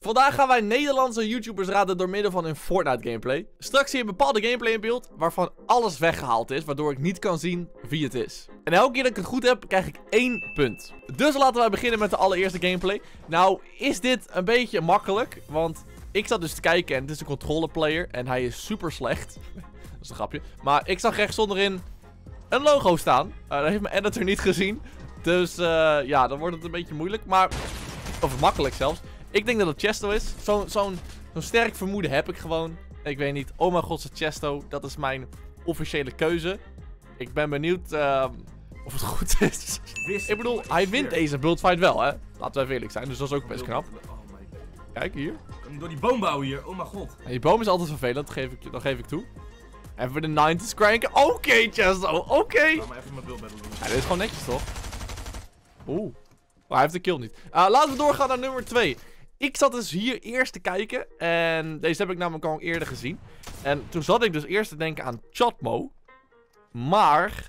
Vandaag gaan wij Nederlandse YouTubers raden door middel van een Fortnite gameplay. Straks zie je bepaalde gameplay in beeld waarvan alles weggehaald is, waardoor ik niet kan zien wie het is. En elke keer dat ik het goed heb, krijg ik 1 punt. Dus laten wij beginnen met de allereerste gameplay. Nou, is dit een beetje makkelijk, want ik zat dus te kijken en het is een controller-player en hij is super slecht. Dat is een grapje. Maar ik zag rechts onderin een logo staan. Dat heeft mijn editor niet gezien. Dus ja, dan wordt het een beetje moeilijk. Maar, of makkelijk zelfs. Ik denk dat het Chesto is. Zo'n sterk vermoeden heb ik gewoon. Ik weet niet. Oh mijn god, Chesto. Dat is mijn officiële keuze. Ik ben benieuwd of het goed is. Ik bedoel, hij wint deze buildfight wel, hè. Laten we even eerlijk zijn. Dus dat is ook best knap. Kijk, hier. Door die boom bouwen hier. Oh mijn god. En die boom is altijd vervelend. Dat geef ik toe. Even de 90's cranken. Oké, Chesto. Oké. Laat maar even mijn build battle doen. Ja, dit is gewoon netjes, toch? Oeh. Maar hij heeft de kill niet. Laten we doorgaan naar nummer 2. Ik zat dus hier eerst te kijken. En deze heb ik namelijk al eerder gezien. En toen zat ik dus eerst te denken aan Chatmo. Maar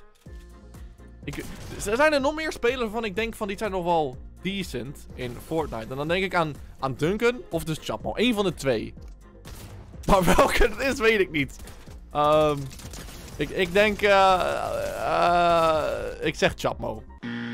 er zijn er nog meer spelers waarvan ik denk van die zijn nog wel decent in Fortnite. En dan denk ik aan Duncan of dus Chatmo. Eén van de twee. Maar welke het is, weet ik niet. Ik denk... ik zeg Chatmo.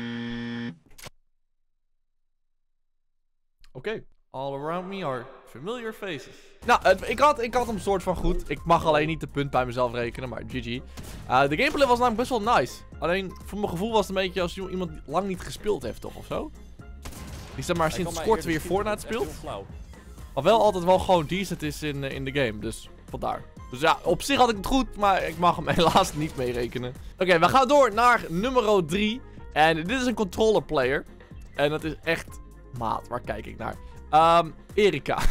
Oké. All around me are familiar faces. Nou, ik had hem soort van goed. Ik mag alleen niet de punt bij mezelf rekenen, maar GG. De gameplay was namelijk best wel nice. Alleen, voor mijn gevoel was het een beetje als iemand lang niet gespeeld heeft, toch? Of zo? Die zeg maar sinds kort weer Fortnite speelt. Maar wel altijd wel gewoon decent is in de game. Dus, vandaar. Dus ja, op zich had ik het goed, maar ik mag hem helaas niet meerekenen. Oké, we gaan door naar nummer 3. En dit is een controller player. En dat is echt... Maat, waar kijk ik naar? Erika.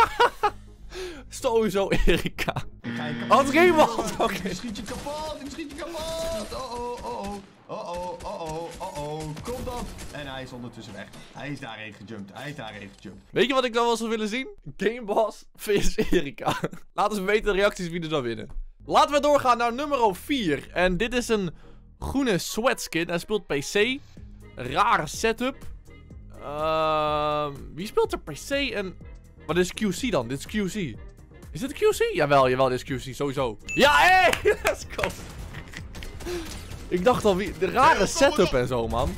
Sowieso Erika. Oh, het game was. Oké. Schiet je kapot, schiet je kapot. Oh. Kom dan. En hij is ondertussen weg. Hij is daarheen gejumpt. Weet je wat ik dan wel zou willen zien? Gameboss vs Erika. Laten we weten de reacties wie er dan winnen. Laten we doorgaan naar nummer 4. En dit is een groene sweatskin. Hij speelt PC. Rare setup. Wie speelt er PC en... Wat is QC dan? Dit is QC. Is dit QC? Jawel, dit is QC, sowieso. Ja, hé! Let's go! Ik dacht al, wie... De rare setup en zo, man.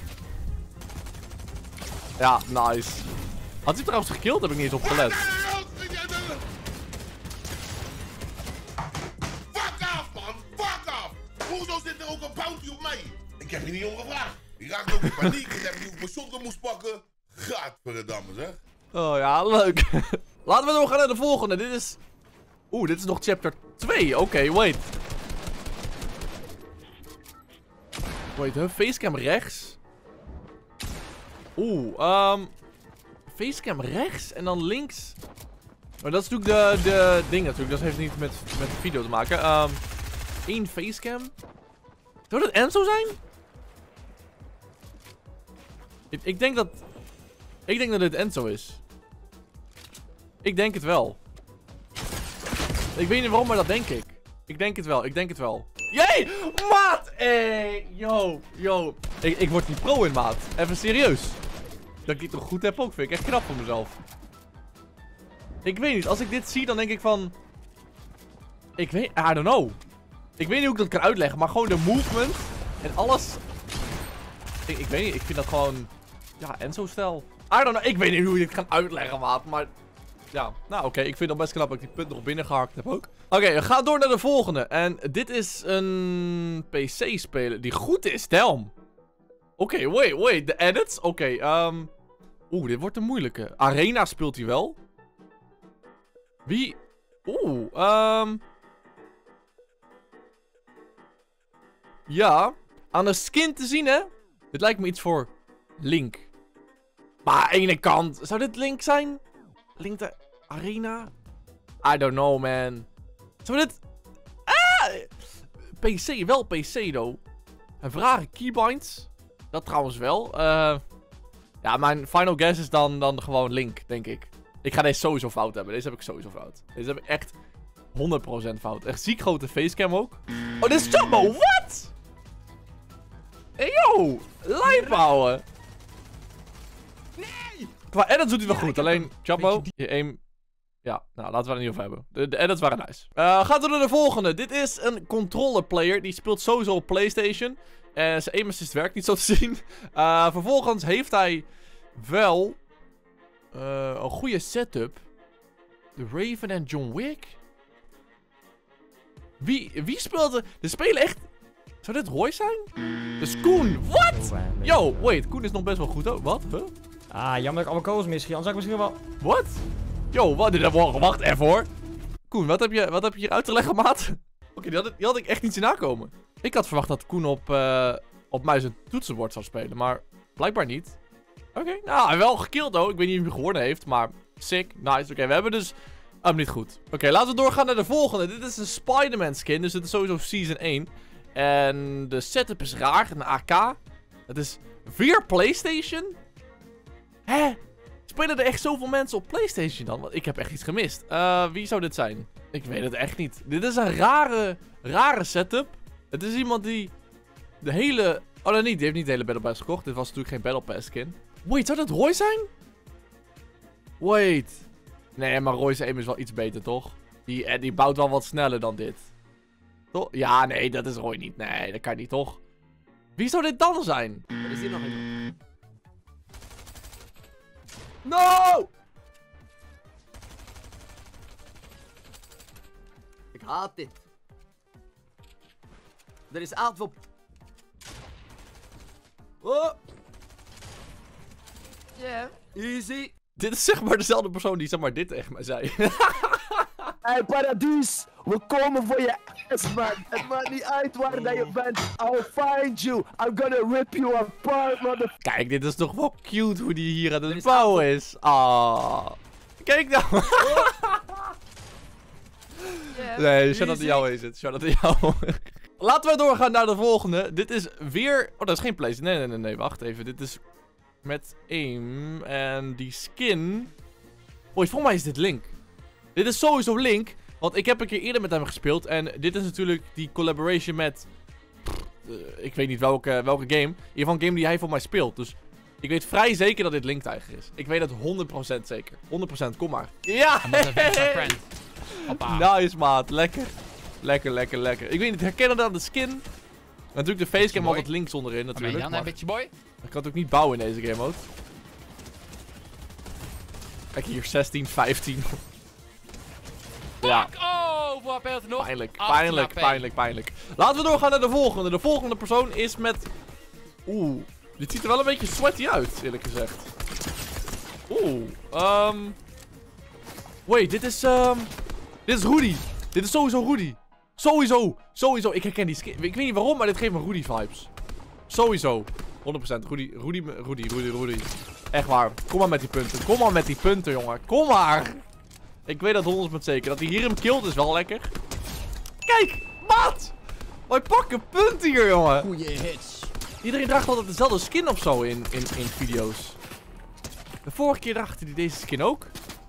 Ja, nice. Had hij trouwens gekilld? Heb ik niet eens op gelet. Fuck off, man! Fuck off! Hoezo zit er ook een bounty op mij? Ik heb je niet om gevraagd. Ik raakte ook in paniek. Ik heb niet op mijn shotgun moest pakken. Gadverdamme, zeg. Oh ja, leuk. Laten we doorgaan naar de volgende. Dit is... dit is nog chapter 2. Oké, wait. Wait, facecam rechts. Facecam rechts en dan links. Maar dat is natuurlijk de ding natuurlijk. Dat heeft niet met de video te maken. 1 facecam. Zou dat Enzo zijn? Ik denk dat dit Enzo is. Ik denk het wel. Ik weet niet waarom, maar dat denk ik. Ik denk het wel. Jee! Maat! Hey! Yo. Ik word niet pro in, maat. Even serieus. Dat ik dit toch goed heb ook, vind ik echt knap van mezelf. Ik weet niet, als ik dit zie, dan denk ik van... I don't know. Ik weet niet hoe ik dat kan uitleggen, maar gewoon de movement en alles... Ik weet niet, ik vind dat gewoon... Ja, Enzo-stijl. I don't know, ik weet niet hoe je dit kan uitleggen, maat, maar... Ja, nou oké, ik vind het best knap dat ik die punt nog binnengehakt heb ook. Oké, we gaan door naar de volgende. En dit is een PC-speler die goed is, damn. Oké, wait, de edits? Oké, dit wordt een moeilijke. Arena speelt hij wel. Wie? Ja, aan de skin te zien, hè? Dit lijkt me iets voor Link. Maar aan de ene kant, zou dit Link zijn? Link de Arena? I don't know, man. Zou dit... PC, wel PC, though. En vragen keybinds. Dat trouwens wel. Ja, mijn final guess is dan gewoon Link, denk ik. Ik ga deze sowieso fout hebben. Deze heb ik sowieso fout. Deze heb ik echt 100% fout. Echt ziek grote facecam ook. Oh, dit is Chatmo. What? Hey, yo. Lijp houden. Nee! Qua edits doet hij wel Ja, goed. ik heb Alleen, een Chapo, beetje je aim... Ja, nou, laten we het niet over hebben. De edits waren nice. Gaan we naar de volgende. Dit is een controller player. Die speelt sowieso op PlayStation. En zijn aim assist werkt niet zo te zien. Vervolgens heeft hij wel een goede setup. De Raven en John Wick. Wie speelt er? Er spelen echt... Zou dit Roy zijn? Dus Koen. What? Yo, wait. Koen is nog best wel goed ook. Wat? Huh? Ah, jammer dat ik alle koos misschien. Anders had ik misschien wel... What? Yo, wat? Wacht even hoor. Koen, wat heb je hier uit te leggen, maat? Oké, die had ik echt niet zien aankomen. Ik had verwacht dat Koen op muis en toetsenbord zou spelen, maar blijkbaar niet. Oké, nou, hij wel gekilld ook. Ik weet niet of hij gewonnen heeft, maar sick, nice. Oké, we hebben dus... niet goed. Oké, laten we doorgaan naar de volgende. Dit is een Spider-Man skin, dus dit is sowieso Season 1. En de setup is raar, een AK. Het is weer PlayStation. Hè? Spelen er echt zoveel mensen op PlayStation dan? Want ik heb echt iets gemist. Wie zou dit zijn? Ik weet het echt niet. Dit is een rare setup. Het is iemand die de hele... Oh nee, niet. Die heeft niet de hele Battle Pass gekocht. Dit was natuurlijk geen Battle Pass skin. Wait, zou dat Roy zijn? Wait. Nee, maar Roy's aim is wel iets beter, toch? Die bouwt wel wat sneller dan dit. Toch? Ja, nee, dat is Roy niet. Nee, dat kan niet, toch? Wie zou dit dan zijn? Er is hier nog een. No! Ik haat dit. Er is aanval. Oh. Yeah, easy. Dit is zeg maar dezelfde persoon die zeg maar dit tegen mij zei. Hey Paradies, we komen voor je ass, man. Het maakt niet uit waar dat je bent. I'll find you. I'm gonna rip you apart, mother... Kijk, dit is toch wel cute hoe die hier aan het bouwen is. Ah. Kijk nou. Yeah, Nee, shout-out easy. aan jou is het. Shout-out aan jou. Laten we doorgaan naar de volgende. Dit is weer... Oh, dat is geen PlayStation. Nee, wacht even. Dit is met aim. En die skin... Boys, volgens mij is dit Link. Dit is sowieso Link. Want ik heb een keer eerder met hem gespeeld. En dit is natuurlijk die collaboration met... ik weet niet welke game. In ieder geval een game die hij voor mij speelt. Dus ik weet vrij zeker dat dit Link Tiger is. Ik weet het 100% zeker. 100%, kom maar. Ja! Nice, maat. Lekker. Lekker. Ik weet niet, herkennen dan de skin? Natuurlijk de facecam altijd links onderin natuurlijk. Dan een beetje boy. Ik kan het ook niet bouwen in deze game mode. Kijk hier, 16, 15. Ja. Oh, wat heb je nog? Pijnlijk. Laten we doorgaan naar de volgende. De volgende persoon is met... Oeh. Dit ziet er wel een beetje sweaty uit, eerlijk gezegd. Wait, dit is Rudy. Dit is sowieso Rudy. Sowieso. Ik herken die skin. Ik weet niet waarom, maar dit geeft me Rudy vibes. Sowieso. 100%. Rudy. Echt waar. Kom maar met die punten, jongen. Kom maar. Ik weet dat 100% zeker. Dat hij hier hem killt is wel lekker. Kijk, maat. Wij pakken punten hier, jongen. Goeie hits. Iedereen draagt altijd dezelfde skin of zo in video's. De vorige keer draagt hij deze skin ook.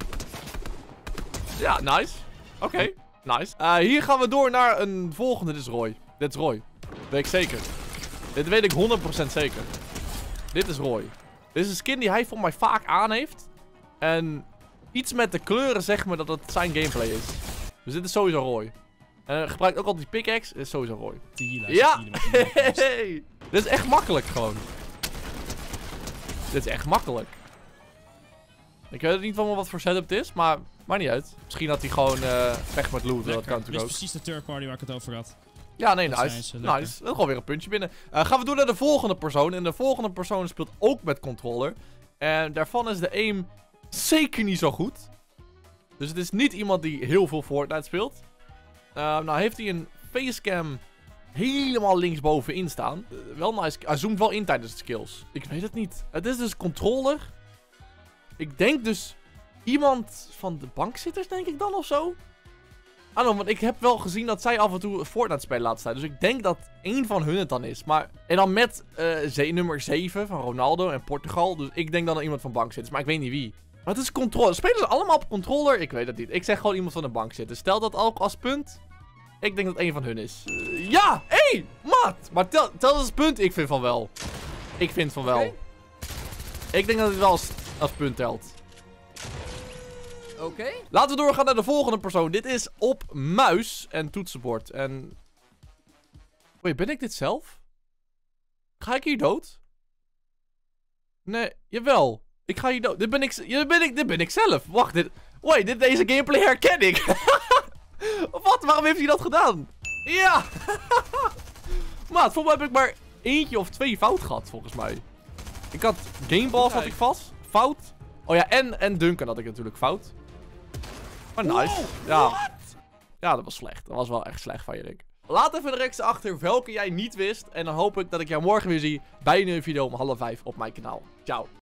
Ja, nice. Oké, nice. Hier gaan we door naar een volgende. Dit is Roy. Weet ik zeker. Dit weet ik 100% zeker. Dit is Roy. Dit is een skin die hij voor mij vaak aan heeft. En iets met de kleuren zegt me dat het zijn gameplay is. Dus dit is sowieso Roy. En hij gebruikt ook altijd die pickaxe. Dit is sowieso Roy. Ja! Hey. Dit is echt makkelijk gewoon. Dit is echt makkelijk. Ik weet niet van wat voor setup het is, maar maakt niet uit. Misschien had hij gewoon vecht met loot. Dat kan Dit natuurlijk is ook. precies de third party waar ik het over had. Ja, nee, Dat nice. zijn ze, lekker. Nice. Dat is gewoon weer een puntje binnen. Gaan we door naar de volgende persoon. En de volgende persoon speelt ook met controller. En daarvan is de aim zeker niet zo goed. Dus het is niet iemand die heel veel Fortnite speelt. Nou heeft hij een facecam helemaal linksbovenin staan. Wel nice. Hij zoomt wel in tijdens de skills. Ik weet het niet. Het is dus controller. Ik denk dus iemand van de bankzitters, denk ik dan, of zo. Ah, no, want ik heb wel gezien dat zij af en toe Fortnite spelen laten staan. Dus ik denk dat één van hun het dan is. Maar, en dan met nummer 7 van Ronaldo en Portugal. Dus ik denk dan dat iemand van bank zit. Maar ik weet niet wie. Maar het is controller. Spelen ze allemaal op controller? Ik weet het niet. Ik zeg gewoon iemand van de bank zitten. Stel dat ook als punt. Ik denk dat één van hun is. Ja! Hé! Maat! Maar tel dat als punt. Ik vind van wel. Ik vind van wel. Okay. Ik denk dat het wel als punt telt. Oké. Laten we doorgaan naar de volgende persoon. Dit is op muis en toetsenbord. En... Wait, ben ik dit zelf? Ga ik hier dood? Nee, jawel. Ik ga hier dood. Dit ben ik zelf. Wacht, deze gameplay herken ik. Wat? Waarom heeft hij dat gedaan? Ja! Maat, volgens mij heb ik maar 1 of 2 fout gehad, volgens mij. Ik had Gameballs had ik vast. Fout. Oh ja, en Duncan had ik natuurlijk fout. Maar nice. Ja. Ja, dat was slecht. Dat was wel echt slecht van je, Rick. Laat even de reactie achter welke jij niet wist. En dan hoop ik dat ik jou morgen weer zie bij een nieuwe video om 4:30 op mijn kanaal. Ciao.